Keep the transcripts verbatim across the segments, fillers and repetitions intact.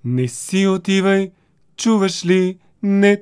Не си отивай, чуваш ли, не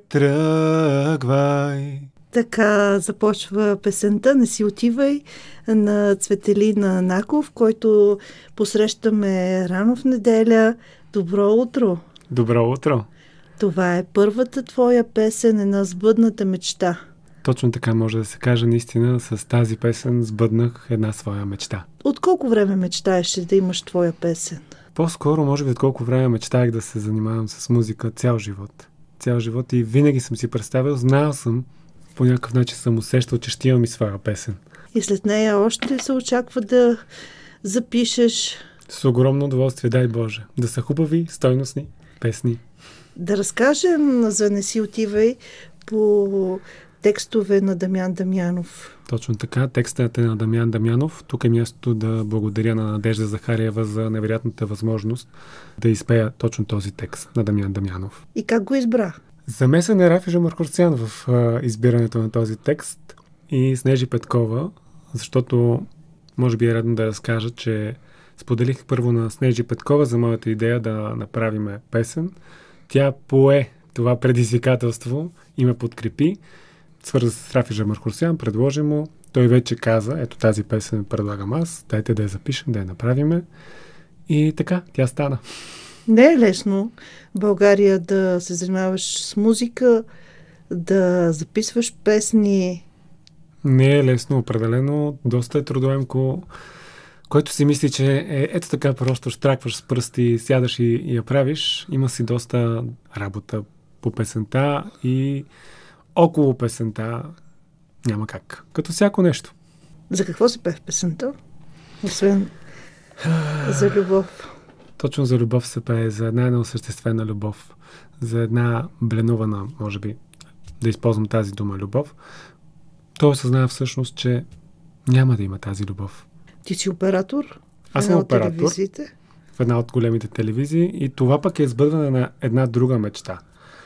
тръгвай. Така започва песента "Не си отивай" на Цветелин Наков, който посрещаме рано в неделя. Добро утро! Добро утро! Това е първата твоя песен, една сбъдната мечта. Точно така може да се каже, наистина с тази песен сбъднах една своя мечта. От колко време мечтаеш да имаш твоя песен? По-скоро, може би, от колко време мечтаях да се занимавам с музика цял живот. Цял живот и винаги съм си представил, знаел съм, по някакъв начин съм усещал, че ще имам и своя песен. И след нея още се очаква да запишеш? С огромно удоволствие, дай Боже. Да са хубави, стойностни песни. Да разкажем за "Не си отивай" по текстове на Дамян Дамянов. Точно така, текстът е на Дамян Дамянов. Тук е мястото да благодаря на Надежда Захариева за невероятната възможност да изпея точно този текст на Дамян Дамянов. И как го избра? Замесен е Рафи Жамаркурцян в а, избирането на този текст и Снежи Петкова, защото може би е редно да разкажа, че споделих първо на Снежи Петкова за моята идея да направиме песен. Тя пое това предизвикателство и ме подкрепи. Свърза с Рафи Жамаркурцян, предложи му. Той вече каза, ето тази песен предлагам аз, дайте да я запишем, да я направиме. И така, тя стана. Не е лесно в България да се занимаваш с музика, да записваш песни. Не е лесно, определено. Доста е трудоемко. Който си мисли, че е ето така просто штракваш с пръсти, сядаш и, и я правиш, има си доста работа по песента и около песента няма как. Като всяко нещо. За какво се пее в песента? Освен за любов. Точно за любов се пее, за една неосъществена любов, за една бленувана, може би, да използвам тази дума любов. Той осъзнава всъщност, че няма да има тази любов. Ти си оператор? Аз съм оператор в една от големите телевизии и това пък е сбъдване на една друга мечта,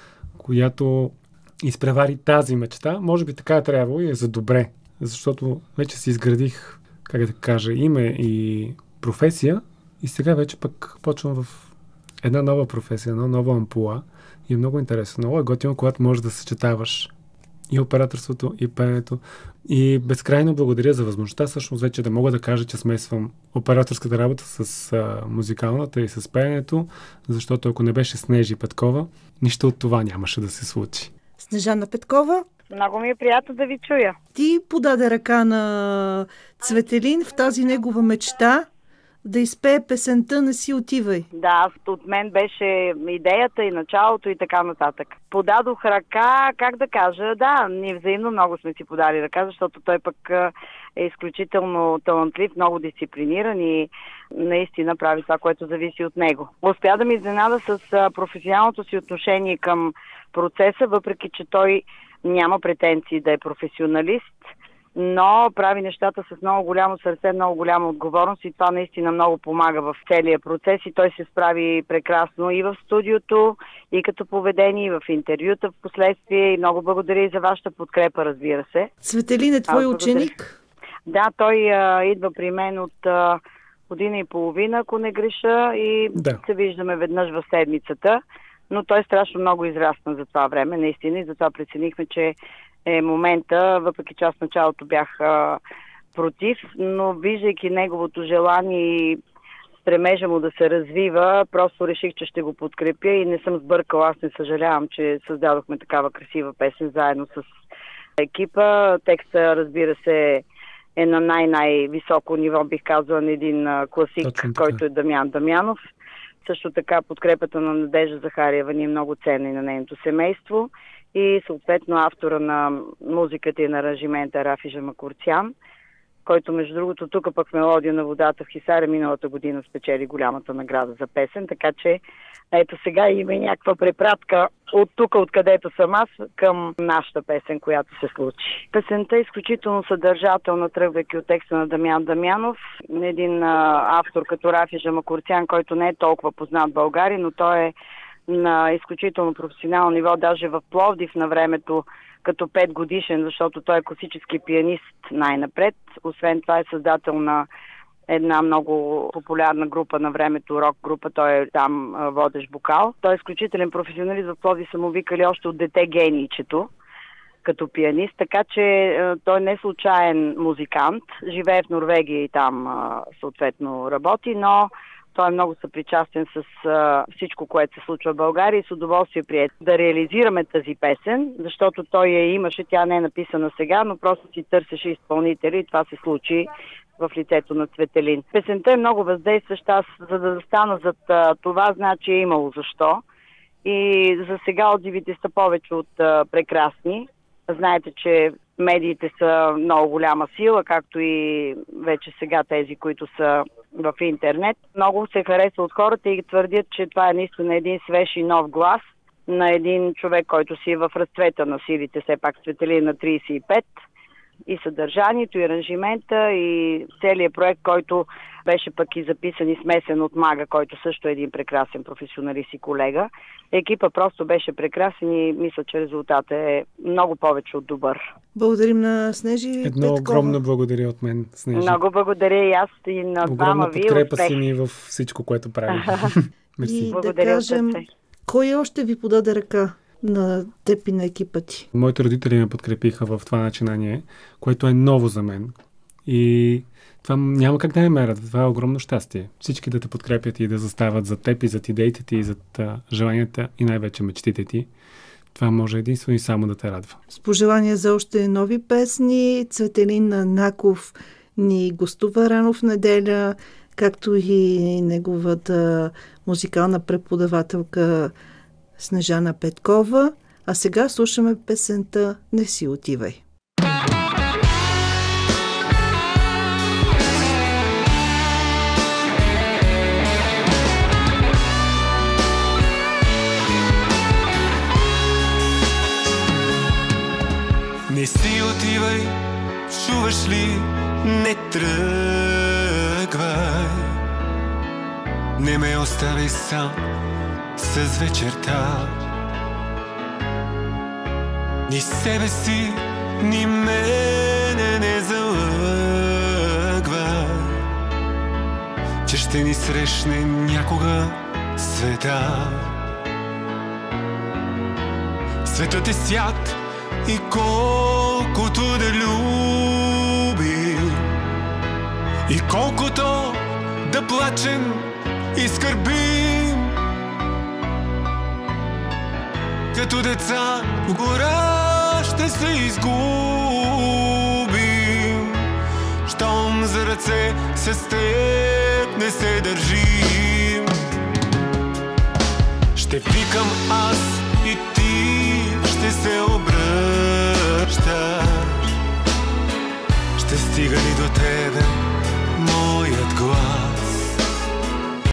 която изпревари тази мечта. Може би така е трябвало и е за добре, защото вече си изградих, как да кажа, име и професия и сега вече пък почвам в една нова професия, една нова ампула и е много интересно. Много е готино, когато можеш да съчетаваш и операторството, и пеенето. И безкрайно благодаря за възможността всъщност вече да мога да кажа, че смесвам операторската работа с а, музикалната и с пеенето, защото ако не беше Снежи Петкова, нищо от това нямаше да се случи. Снежана Петкова? Много ми е приятно да ви чуя. Ти подаде ръка на Цветелин в тази негова мечта да изпее песента "Не си отивай". Да, от мен беше идеята и началото и така нататък. Подадох ръка, как да кажа, да, ние взаимно много сме си подали ръка, защото той пък е изключително талантлив, много дисциплиниран и наистина прави това, което зависи от него. Успя да ми изненада с професионалното си отношение към процеса, въпреки че той няма претенции да е професионалист, но прави нещата с много голямо сърце, много голяма отговорност и това наистина много помага в целия процес и той се справи прекрасно и в студиото, и като поведение, и в интервюта в последствие и много благодаря и за вашата подкрепа, разбира се. Цветелин е твой ученик? Да, той а, идва при мен от а, година и половина, ако не греша, и да. Се виждаме веднъж в седмицата, но той е страшно много израсна за това време, наистина, и затова преценихме, че е момента, въпреки че аз в началото бях а, против, но виждайки неговото желание и стремежа му да се развива, просто реших, че ще го подкрепя и не съм сбъркала. Аз не съжалявам, че създадохме такава красива песен заедно с екипа. Текста, разбира се, е на най-най-високо ниво, бих казала, на един а, класик, който е Дамян Дамянов. Също така подкрепата на Надежда Захариева ни е много ценна и на нейното семейство. И съответно автора на музиката и на аранжимента Рафи Жамаркурцян, който между другото тук пък мелодия на водата в Хисаря миналата година спечели голямата награда за песен, така че ето сега има и някаква препратка от тук, откъдето съм аз, към нашата песен, която се случи. Песента е изключително съдържателна, тръгвайки от текста на Дамян Дамянов, един а, автор като Рафи Жамаркурцян, който не е толкова познат в България, но той е на изключително професионално ниво, даже в Пловдив на времето като пет годишен, защото той е класически пианист най-напред. Освен това е създател на една много популярна група на времето, рок група, той е там водещ вокал. Той е изключителен професионалист, в Пловдив са му викали още от дете генийчето като пианист, така че той не е случайен музикант, живее в Норвегия и там съответно работи, но той е много съпричастен с а, всичко, което се случва в България и с удоволствие прие да реализираме тази песен, защото той я имаше, тя не е написана сега, но просто си търсеше изпълнители и това се случи в лицето на Цветелин. Песента е много въздействаща, аз за да застана зад а, това, значи е имало защо. И за сега отзивите са повече от а, прекрасни. Знаете, че медиите са много голяма сила, както и вече сега тези, които са в интернет. Много се харесва от хората и твърдят, че това е наистина един свеж и нов глас на един човек, който си е в разцвета на силите, все пак Цветелин на трийсет и пет. И съдържанието, и аранжимента, и целият проект, който беше пък и записан и смесен от Мага, който също е един прекрасен професионалист и колега. Екипа просто беше прекрасен и мисля, че резултатът е много повече от добър. Благодарим на Снежи Едно Петкова. огромно благодаря от мен, Снежи. Много благодаря и аз и на двама ви. Огромна подкрепа си ни във всичко, което правим. И благодаря, да кажем, кой още ви подаде ръка на теб и на екипа ти? Моите родители ме подкрепиха в това начинание, което е ново за мен. И това няма как да не мерят. Това е огромно щастие. Всички да те подкрепят и да застават за теб и зад идеите ти и зад а, желанията и най-вече мечтите ти. Това може единствено и само да те радва. С пожелания за още нови песни, Цветелин Наков ни гостува рано в неделя, както и неговата музикална преподавателка Снежана Петкова. А сега слушаме песента "Не си отивай". Не си отивай, чуваш ли, не тръгвай. Не ме оставяй сам с вечерта. Ни себе си, ни мене не залъгвай, че ще ни срещне някога света. Светът е свят и колкото да любим, и колкото да плачем и скърбим, като деца в гора ще се изгубим, щом за ръце с теб не се държим. Ще викам аз и ти ще се обръщаш. Ще стига ли до тебе